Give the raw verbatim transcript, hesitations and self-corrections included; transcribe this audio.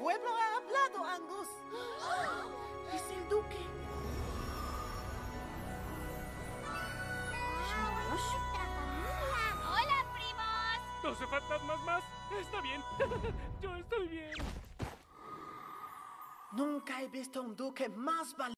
pueblo ha hablado, Angus. Es el duque. ¡Hola, primos! ¿doce fantasmas más? Está bien. Yo estoy bien. Nunca he visto un duque más valiente.